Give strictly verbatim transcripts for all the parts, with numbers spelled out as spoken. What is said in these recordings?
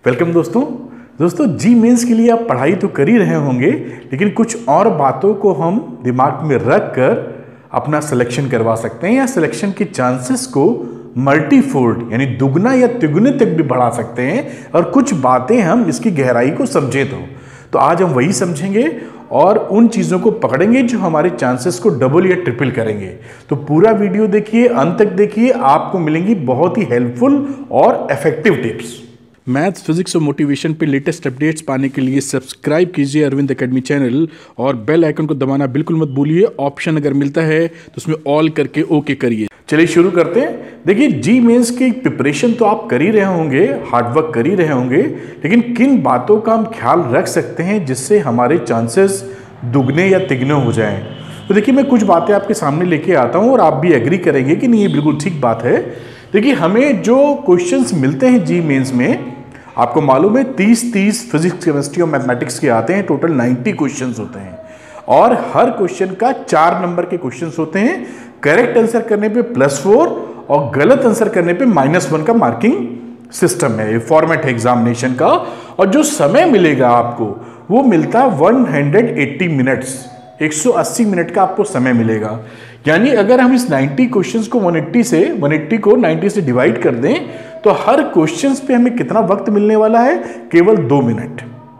Welcome दोस्तों दोस्तों जी mains के लिए आप पढ़ाई तो कर ही रहे होंगे, लेकिन कुछ और बातों को हम दिमाग में रख कर अपना सिलेक्शन करवा सकते हैं या सिलेक्शन के चांसेस को मल्टीफोल्ड यानी दुगना या तिगुने तक भी बढ़ा सकते हैं। और कुछ बातें हम इसकी गहराई को समझे तो तो आज हम वही समझेंगे और उन चीज़ों को पकड़ेंगे जो हमारे चांसेस को डबल या ट्रिपल करेंगे। तो पूरा वीडियो देखिए, अंत तक देखिए, आपको मिलेंगी बहुत ही हेल्पफुल और इफेक्टिव टिप्स। मैथ्स, फिजिक्स और मोटिवेशन पे लेटेस्ट अपडेट्स पाने के लिए सब्सक्राइब कीजिए अरविंद एकेडमी चैनल और बेल आइकन को दबाना बिल्कुल मत भूलिए। ऑप्शन अगर मिलता है तो उसमें ऑल करके ओके करिए। चलिए शुरू करते हैं। देखिए जी मेंस की प्रिपरेशन तो आप कर ही रहे होंगे, हार्डवर्क कर ही रहे होंगे, लेकिन किन बातों का हम ख्याल रख सकते हैं जिससे हमारे चांसेस दुगने या तिगने हो जाएं। तो देखिए मैं कुछ बातें आपके सामने लेके आता हूँ और आप भी एग्री करेंगे कि नहीं ये बिल्कुल ठीक बात है। देखिए हमें जो क्वेश्चंस मिलते हैं जी मेंस में, आपको मालूम है तीस तीस फिजिक्स, केमिस्ट्री और मैथमेटिक्स के आते हैं, टोटल नब्बे क्वेश्चंस होते हैं और हर क्वेश्चन का चार नंबर के क्वेश्चंस होते हैं। करेक्ट आंसर करने पे प्लस फोर और गलत आंसर करने पे माइनस वन का मार्किंग सिस्टम है। ये फॉर्मेट है एग्जामिनेशन का। और जो समय मिलेगा आपको वो मिलता है एक सौ अस्सी मिनट्स, एक सौ अस्सी मिनट का आपको समय मिलेगा। यानी अगर हम इस नब्बे क्वेश्चंस को एक सौ अस्सी से एक सौ अस्सी को नब्बे से डिवाइड कर दें तो हर क्वेश्चंस पे हमें कितना वक्त मिलने वाला है? केवल दो मिनट।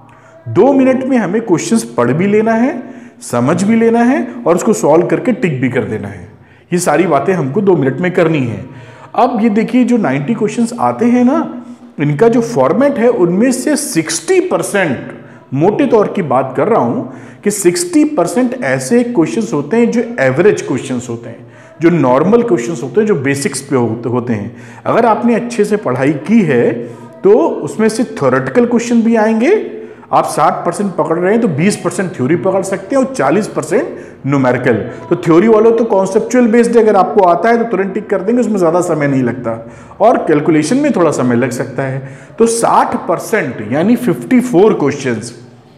दो मिनट में हमें क्वेश्चंस पढ़ भी लेना है, समझ भी लेना है और उसको सॉल्व करके टिक भी कर देना है। ये सारी बातें हमको दो मिनट में करनी है। अब ये देखिए जो नब्बे क्वेश्चंस आते हैं ना, इनका जो फॉर्मेट है उनमें से साठ परसेंट, मोटे तौर की बात कर रहा हूं कि साठ परसेंट ऐसे क्वेश्चंस होते हैं जो एवरेज क्वेश्चंस होते हैं, जो नॉर्मल क्वेश्चंस होते हैं, जो बेसिक्स पे होते हैं। अगर आपने अच्छे से पढ़ाई की है तो उसमें से थ्योरेटिकल क्वेश्चन भी आएंगे। आप साठ परसेंट पकड़ रहे हैं तो बीस परसेंट थ्योरी पकड़ सकते हैं और चालीस परसेंट न्यूमेरिकल। तो थ्योरी वालों तो कॉन्सेप्चुअल बेस्ड अगर आपको आता है तो तुरंत टिक कर देंगे, उसमें ज़्यादा समय नहीं लगता और कैलकुलेशन में थोड़ा समय लग सकता है। तो साठ परसेंट यानी चौवन क्वेश्चंस,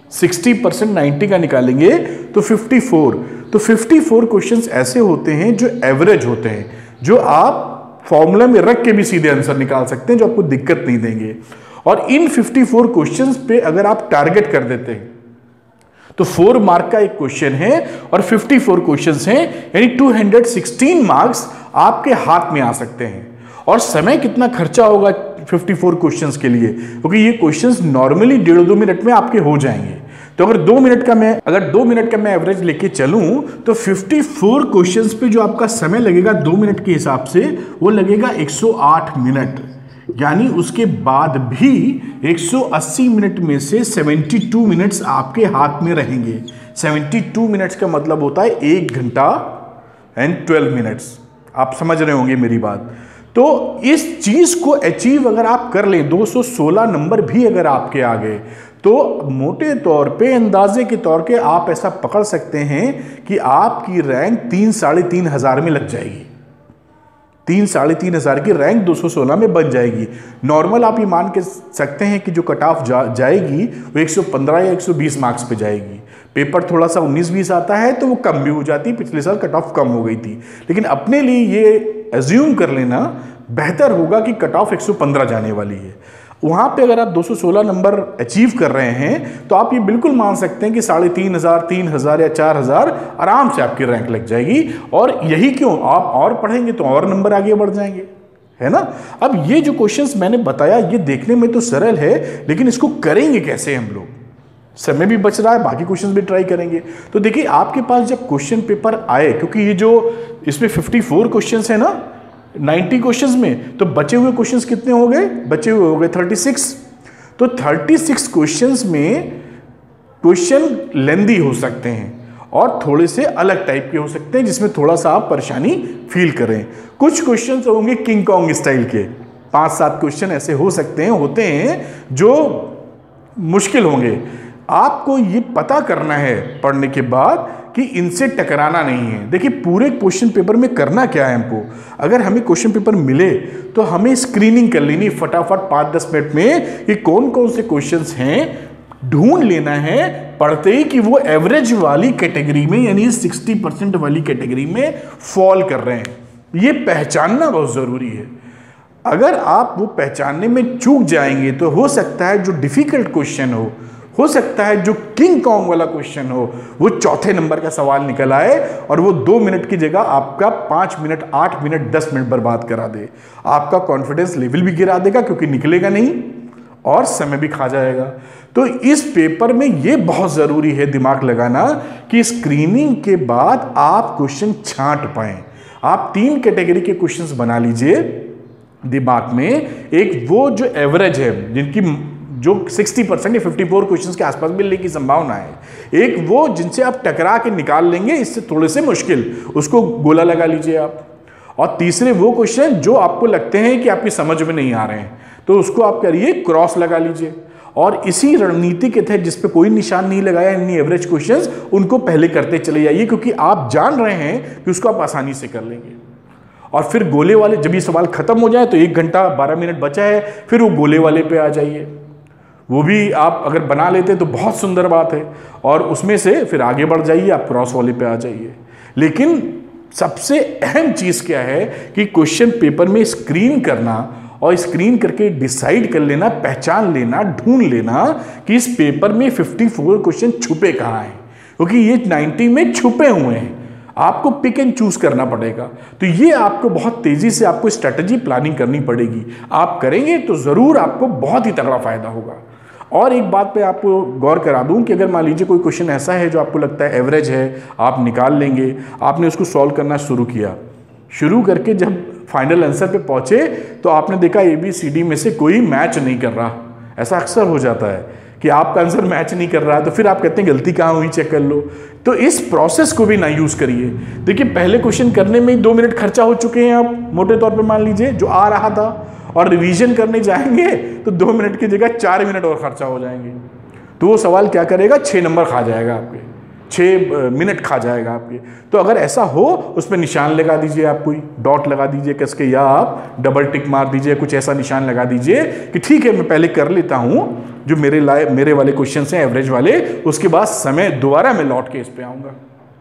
साठ परसेंट नब्बे का निकालेंगे तो चौवन। तो चौवन क्वेश्चंस ऐसे होते हैं जो एवरेज होते हैं, जो आप फॉर्मूला में रख के भी सीधे आंसर निकाल सकते हैं, जो आपको दिक्कत नहीं देंगे। और इन चौवन क्वेश्चंस पे अगर आप टारगेट कर देते हैं तो फोर मार्क का एक क्वेश्चन है और चौवन क्वेश्चंस हैं, यानी दो सौ सोलह मार्क्स आपके हाथ में आ सकते हैं। और समय कितना खर्चा होगा चौवन क्वेश्चंस के लिए, क्योंकि ये क्वेश्चंस नॉर्मली डेढ़ दो मिनट में आपके हो जाएंगे। तो अगर दो मिनट का मैं अगर दो मिनट का मैं एवरेज लेके चलूं तो चौवन क्वेश्चंस पे जो आपका समय लगेगा दो मिनट के हिसाब से वो लगेगा एक सौ आठ मिनट। यानी उसके बाद भी एक सौ अस्सी मिनट में से बहत्तर मिनट्स आपके हाथ में रहेंगे। बहत्तर मिनट्स का मतलब होता है एक घंटा एंड बारह मिनट्स। आप समझ रहे होंगे मेरी बात। तो इस चीज को अचीव अगर आप कर लें, दो सौ सोलह नंबर भी अगर आपके आ गए तो मोटे तौर पे, अंदाजे के तौर पे आप ऐसा पकड़ सकते हैं कि आपकी रैंक तीन साढ़े तीन हजार में लग जाएगी। तीन साढ़े तीन हजार की रैंक दो सौ सोलह में बन जाएगी। नॉर्मल आप ये मान के सकते हैं कि जो कट ऑफ जा, जाएगी वो एक सौ पंद्रह या एक सौ बीस मार्क्स पे जाएगी। पेपर थोड़ा सा उन्नीस बीस आता है तो वो कम भी हो जाती है, पिछले साल कट ऑफ कम हो गई थी। लेकिन अपने लिए ये एज्यूम कर लेना बेहतर होगा कि कट ऑफ एक सौ पंद्रह जाने वाली है। वहाँ पे अगर आप दो सौ सोलह नंबर अचीव कर रहे हैं तो आप ये बिल्कुल मान सकते हैं कि साढ़े तीन हजार, तीन हजार या चार हजार आराम से आपकी रैंक लग जाएगी। और यही क्यों, आप और पढ़ेंगे तो और नंबर आगे बढ़ जाएंगे, है ना। अब ये जो क्वेश्चंस मैंने बताया ये देखने में तो सरल है, लेकिन इसको करेंगे कैसे हम लोग? समय भी बच रहा है, बाकी क्वेश्चंस भी ट्राई करेंगे। तो देखिए आपके पास जब क्वेश्चन पेपर आए, क्योंकि ये जो इसमें चौवन क्वेश्चंस है ना नब्बे क्वेश्चंस में, तो बचे हुए क्वेश्चंस कितने हो गए? बचे हुए हो गए छत्तीस। तो छत्तीस क्वेश्चंस में क्वेश्चन लेंदी हो सकते हैं और थोड़े से अलग टाइप के हो सकते हैं, जिसमें थोड़ा सा आप परेशानी फील करें। कुछ क्वेश्चंस होंगे किंग कॉन्ग स्टाइल के, पांच सात क्वेश्चन ऐसे हो सकते हैं, होते हैं जो मुश्किल होंगे। आपको ये पता करना है पढ़ने के बाद कि इनसे टकराना नहीं है। देखिए पूरे क्वेश्चन पेपर में करना क्या है हमको, अगर हमें क्वेश्चन पेपर मिले तो हमें स्क्रीनिंग कर लेनी फटाफट पाँच दस मिनट में कि कौन कौन से क्वेश्चंस हैं, ढूंढ लेना है पढ़ते ही कि वो एवरेज वाली कैटेगरी में यानी साठ परसेंट वाली कैटेगरी में फॉल कर रहे हैं। ये पहचानना बहुत ज़रूरी है। अगर आप वो पहचानने में चूक जाएंगे तो हो सकता है जो डिफिकल्ट क्वेश्चन हो हो सकता है जो किंग कॉन्ग वाला क्वेश्चन हो वो चौथे नंबर का सवाल निकल आए और वो दो मिनट की जगह आपका पाँच मिनट आठ मिनट दस मिनट बर्बाद करा दे। आपका कॉन्फिडेंस लेवल भी गिरा देगा क्योंकि निकलेगा नहीं और समय भी खा जाएगा। तो इस पेपर में ये बहुत ज़रूरी है दिमाग लगाना कि स्क्रीनिंग के बाद आप क्वेश्चन छांट पाएं। आप तीन कैटेगरी के क्वेश्चंस बना लीजिए दिमाग में। एक वो जो एवरेज है, जिनकी जो साठ परसेंट या चौवन क्वेश्चंस के आसपास मिलने की संभावना है। एक वो जिनसे आप टकरा के निकाल लेंगे, इससे थोड़े से मुश्किल, उसको गोला लगा लीजिए आप। और तीसरे वो क्वेश्चन जो आपको लगते हैं कि आपकी समझ में नहीं आ रहे हैं, तो उसको आप करिए क्रॉस लगा लीजिए। और इसी रणनीति के तहत जिस पे कोई निशान नहीं लगाया, इन्हीं एवरेज क्वेश्चंस, उनको पहले करते चले जाइए, क्योंकि आप जान रहे हैं कि उसको आप आसानी से कर लेंगे। और फिर गोले वाले, जब ये सवाल खत्म हो जाए तो एक घंटा बारह मिनट बचा है, फिर वो गोले वाले पे आ जाइए। वो भी आप अगर बना लेते तो बहुत सुंदर बात है, और उसमें से फिर आगे बढ़ जाइए, आप क्रॉस वाले पे आ जाइए। लेकिन सबसे अहम चीज़ क्या है कि क्वेश्चन पेपर में स्क्रीन करना, और स्क्रीन करके डिसाइड कर लेना, पहचान लेना, ढूंढ लेना कि इस पेपर में चौवन क्वेश्चन छुपे कहाँ हैं, क्योंकि ये नब्बे में छुपे हुए हैं। आपको पिक एंड चूज करना पड़ेगा। तो ये आपको बहुत तेजी से आपको स्ट्रेटजी प्लानिंग करनी पड़ेगी। आप करेंगे तो ज़रूर आपको बहुत ही तगड़ा फायदा होगा। और एक बात पे आपको गौर करा दूं कि अगर मान लीजिए कोई क्वेश्चन ऐसा है जो आपको लगता है एवरेज है, आप निकाल लेंगे, आपने उसको सॉल्व करना शुरू किया, शुरू करके जब फाइनल आंसर पे पहुंचे तो आपने देखा ए बी सी डी में से कोई मैच नहीं कर रहा। ऐसा अक्सर हो जाता है कि आपका आंसर मैच नहीं कर रहा है, तो फिर आप कहते हैं गलती कहाँ हुई, चेक कर लो। तो इस प्रोसेस को भी ना यूज़ करिए। देखिए, पहले क्वेश्चन करने में ही दो मिनट खर्चा हो चुके हैं, आप मोटे तौर पे मान लीजिए जो आ रहा था, और रिवीजन करने जाएंगे तो दो मिनट की जगह चार मिनट और खर्चा हो जाएंगे। तो वो सवाल क्या करेगा, छः नंबर खा जाएगा आपके, छः मिनट खा जाएगा आपके। तो अगर ऐसा हो उस पर निशान लगा दीजिए, आप कोई डॉट लगा दीजिए कस के, या आप डबल टिक मार दीजिए, कुछ ऐसा निशान लगा दीजिए कि ठीक है, मैं पहले कर लेता हूँ जो मेरे लाए मेरे वाले क्वेश्चन हैं एवरेज वाले, उसके बाद समय दोबारा मैं लौट के इस पे आऊँगा,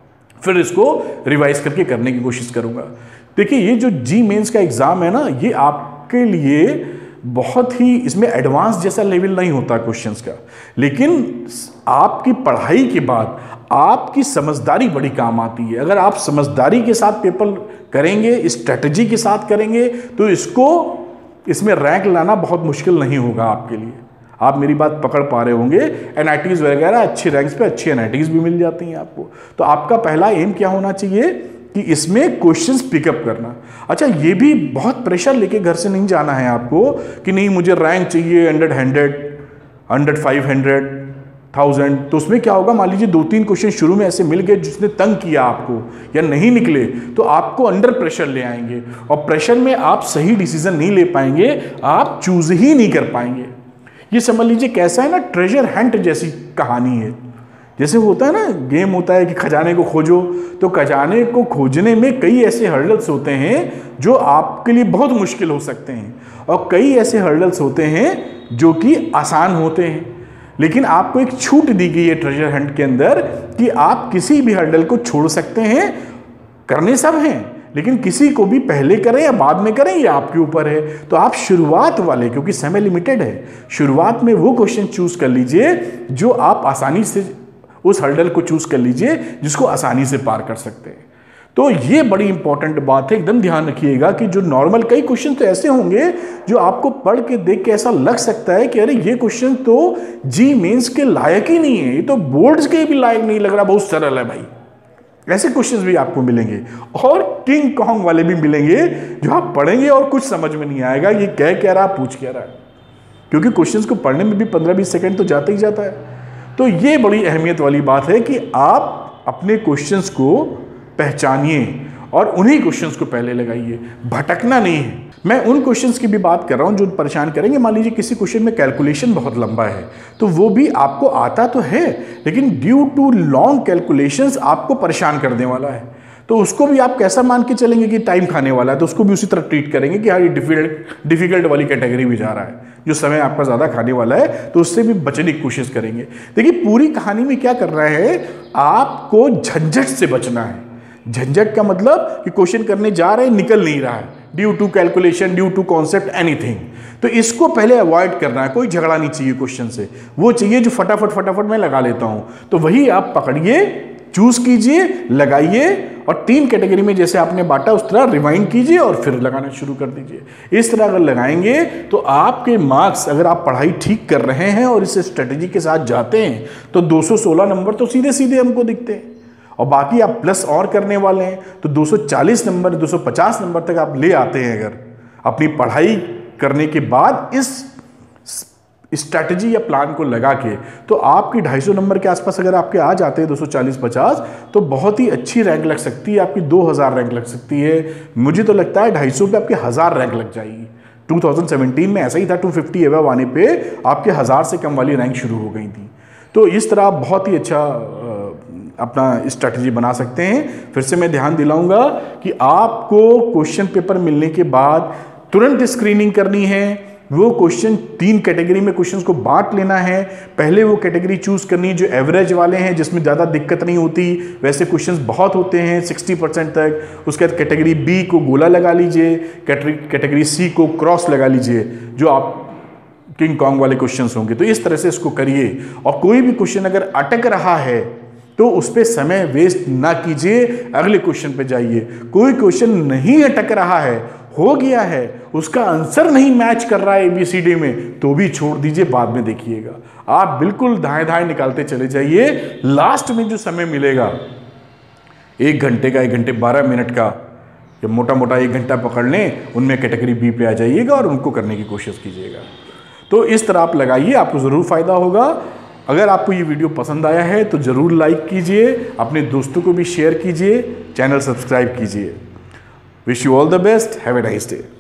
फिर इसको रिवाइज करके करने की कोशिश करूँगा। देखिए, ये जो जी मेंस का एग्ज़ाम है ना, ये आपके लिए बहुत ही, इसमें एडवांस जैसा लेवल नहीं होता क्वेश्चंस का, लेकिन आपकी पढ़ाई के बाद आपकी समझदारी बड़ी काम आती है। अगर आप समझदारी के साथ पेपर करेंगे, स्ट्रेटजी के साथ करेंगे, तो इसको इसमें रैंक लाना बहुत मुश्किल नहीं होगा आपके लिए। आप मेरी बात पकड़ पा रहे होंगे। एन आई टीज़ वगैरह अच्छी रैंक्स पे अच्छी एन आई टीज़ भी मिल जाती हैं आपको। तो आपका पहला एम क्या होना चाहिए कि इसमें क्वेश्चंस पिकअप करना। अच्छा, ये भी बहुत प्रेशर लेके घर से नहीं जाना है आपको कि नहीं मुझे रैंक चाहिए hundred hundred hundred five hundred thousand. तो उसमें क्या होगा, मान लीजिए दो तीन क्वेश्चन शुरू में ऐसे मिल गए जिसने तंग किया आपको या नहीं निकले, तो आपको अंडर प्रेशर ले आएंगे, और प्रेशर में आप सही डिसीजन नहीं ले पाएंगे, आप चूज ही नहीं कर पाएंगे। ये समझ लीजिए कैसा है ना, ट्रेजर हंट जैसी कहानी है। जैसे होता है ना, गेम होता है कि खजाने को खोजो, तो खजाने को खोजने में कई ऐसे हर्डल्स होते हैं जो आपके लिए बहुत मुश्किल हो सकते हैं, और कई ऐसे हर्डल्स होते हैं जो कि आसान होते हैं। लेकिन आपको एक छूट दी गई है ट्रेजर हंट के अंदर कि आप किसी भी हर्डल को छोड़ सकते हैं। करने सब हैं, लेकिन किसी को भी पहले करें या बाद में करें, ये आपके ऊपर है। तो आप शुरुआत वाले, क्योंकि समय लिमिटेड है, शुरुआत में वो क्वेश्चन चूज कर लीजिए जो आप आसानी से, उस हर्डल को चूज कर लीजिए जिसको आसानी से पार कर सकते हैं। तो ये बड़ी इंपॉर्टेंट बात है, एकदम ध्यान रखिएगा कि जो नॉर्मल, कई क्वेश्चन तो ऐसे होंगे जो आपको पढ़ के देख के ऐसा लग सकता है कि अरे ये क्वेश्चन तो जी मेंस के लायक ही नहीं है, ये तो बोर्ड्स के भी लायक नहीं लग रहा, बहुत सरल है भाई। ऐसे क्वेश्चंस भी आपको मिलेंगे, और किंग कॉन्ग वाले भी मिलेंगे जो आप पढ़ेंगे और कुछ समझ में नहीं आएगा ये कह क्या रहा, पूछ क्या रहा है, क्योंकि क्वेश्चंस को पढ़ने में भी पंद्रह बीस सेकंड तो जाता ही जाता है। तो ये बड़ी अहमियत वाली बात है कि आप अपने क्वेश्चंस को पहचानिए और उन्हीं क्वेश्चंस को पहले लगाइए, भटकना नहीं है। मैं उन क्वेश्चंस की भी बात कर रहा हूं जो परेशान करेंगे। मान लीजिए किसी क्वेश्चन में कैलकुलेशन बहुत लंबा है, तो वो भी आपको आता तो है, लेकिन ड्यू टू लॉन्ग कैलकुलेशंस आपको परेशान करने वाला है। तो उसको भी आप कैसा मान के चलेंगे कि टाइम खाने वाला है, तो उसको भी उसी तरह ट्रीट करेंगे कि हाँ ये डिफिकल्ट डिफिकल्ट वाली कैटेगरी में जा रहा है, जो समय आपका ज़्यादा खाने वाला है, तो उससे भी बचने की कोशिश करेंगे। देखिए, पूरी कहानी में क्या करना है, आपको झंझट से बचना है। झंझट का मतलब कि क्वेश्चन करने जा रहे हैं, निकल नहीं रहा है, due to calculation, due to concept, anything. तो इसको पहले अवॉइड करना है, कोई झगड़ा नहीं चाहिए क्वेश्चन से, वो चाहिए जो फटाफट फटाफट मैं लगा लेता हूं। तो वही आप पकड़िए, चूज कीजिए, लगाइए, और तीन कैटेगरी में जैसे आपने बांटा उस तरह रिवाइंड कीजिए और फिर लगाना शुरू कर दीजिए। इस तरह अगर लगाएंगे तो आपके मार्क्स, अगर आप पढ़ाई ठीक कर रहे हैं और इस स्ट्रेटेजी के साथ जाते हैं, तो दो सौ सोलह नंबर तो सीधे सीधे हमको दिखते हैं, और बाकी आप प्लस और करने वाले हैं तो दो सौ चालीस नंबर, दो सौ पचास नंबर तक आप ले आते हैं अगर अपनी पढ़ाई करने के बाद इस स्ट्रैटेजी या प्लान को लगा के। तो आपकी दो सौ पचास नंबर के आसपास अगर आपके आ जाते हैं दो सौ चालीस पचास, तो बहुत ही अच्छी रैंक लग सकती है, आपकी दो हज़ार रैंक लग सकती है। मुझे तो लगता है दो सौ पचास पे आपकी हज़ार रैंक लग जाएगी। दो हज़ार सत्रह में ऐसा ही था, दो सौ पचास एवं आने पे आपके हज़ार से कम वाली रैंक शुरू हो गई थी। तो इस तरह आप बहुत ही अच्छा अपना स्ट्रैटेजी बना सकते हैं। फिर से मैं ध्यान दिलाऊंगा कि आपको क्वेश्चन पेपर मिलने के बाद तुरंत स्क्रीनिंग करनी है। वो क्वेश्चन तीन कैटेगरी में क्वेश्चंस को बांट लेना है। पहले वो कैटेगरी चूज करनी है जो एवरेज वाले हैं, जिसमें ज़्यादा दिक्कत नहीं होती, वैसे क्वेश्चंस बहुत होते हैं साठ परसेंट तक। उसके बाद कैटेगरी बी को गोला लगा लीजिए, कैटेगरी सी को क्रॉस लगा लीजिए, जो आप किंग कॉन्ग वाले क्वेश्चंस होंगे। तो इस तरह से इसको करिए, और कोई भी क्वेश्चन अगर अटक रहा है तो उस पर समय वेस्ट ना कीजिए, अगले क्वेश्चन पे जाइए। कोई क्वेश्चन नहीं अटक रहा है, हो गया है, उसका आंसर नहीं मैच कर रहा है एबीसीडी में, तो भी छोड़ दीजिए, बाद में देखिएगा। आप बिल्कुल धाए धाए निकालते चले जाइए। लास्ट में जो समय मिलेगा एक घंटे का, एक घंटे बारह मिनट का, या मोटा मोटा एक घंटा पकड़ लें, उनमें कैटेगरी बी पे आ जाइएगा और उनको करने की कोशिश कीजिएगा। तो इस तरह आप लगाइए, आपको ज़रूर फायदा होगा। अगर आपको ये वीडियो पसंद आया है तो ज़रूर लाइक कीजिए, अपने दोस्तों को भी शेयर कीजिए, चैनल सब्सक्राइब कीजिए। Wish you all the best, have a nice day.